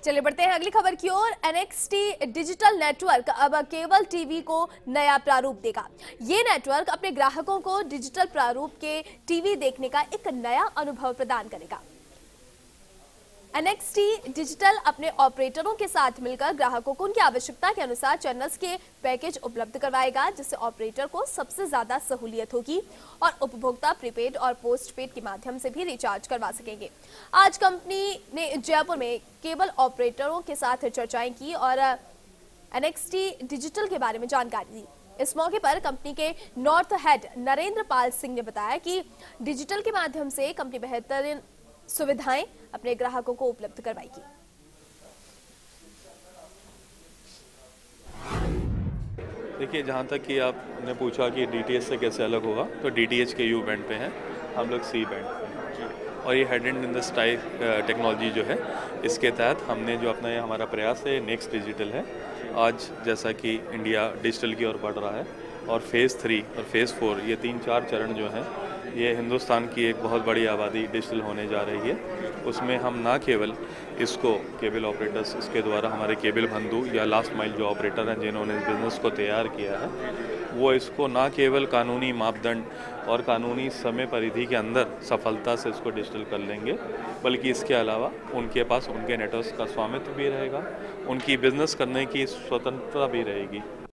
चलिए बढ़ते हैं अगली खबर की ओर। एनएक्सटी डिजिटल नेटवर्क अब केबल टीवी को नया प्रारूप देगा। ये नेटवर्क अपने ग्राहकों को डिजिटल प्रारूप के टीवी देखने का एक नया अनुभव प्रदान करेगा। एनएक्सटी डिजिटल अपने ऑपरेटरों के साथ मिलकर ग्राहकों को उनकी आवश्यकता के अनुसार चैनल्स के पैकेज उपलब्ध करवाएगा, जिससे ऑपरेटर को सबसे ज्यादा सहूलियत होगी और उपभोक्ता प्रीपेड और पोस्टपेड के माध्यम से भी रिचार्ज करवा सकेंगे। आज कंपनी ने जयपुर में केबल ऑपरेटरों के साथ चर्चाएं की और एनएक्सटी डिजिटल के बारे में जानकारी दी। इस मौके पर कंपनी के नॉर्थ हेड नरेंद्र पाल सिंह ने बताया कि डिजिटल के माध्यम से कंपनी बेहतरीन सुविधाएं अपने ग्राहकों को उपलब्ध करवाएगी। देखिए, जहाँ तक कि आपने पूछा कि डीटीएच से कैसे अलग होगा, तो डीटीएच के यू बैंड पे हैं, हम लोग सी बैंड पे हैं और ये head end in the sky technology जो है, इसके तहत हमने जो अपना ये हमारा प्रयास है नेक्स्ट डिजिटल है। आज जैसा कि इंडिया डिजिटल की ओर बढ़ रहा है और फेज़ 3 और फेज़ 4 ये 3-4 चरण जो हैं, ये हिंदुस्तान की एक बहुत बड़ी आबादी डिजिटल होने जा रही है। उसमें हम ना केवल इसको केबल ऑपरेटर्स, इसके द्वारा हमारे केबल बंधु या लास्ट माइल जो ऑपरेटर हैं जिन्होंने इस बिज़नेस को तैयार किया है, वो इसको ना केवल कानूनी मापदंड और कानूनी समय परिधि के अंदर सफलता से इसको डिजिटल कर लेंगे, बल्कि इसके अलावा उनके पास उनके नेटवर्क का स्वामित्व भी रहेगा, उनकी बिज़नेस करने की स्वतंत्रता भी रहेगी।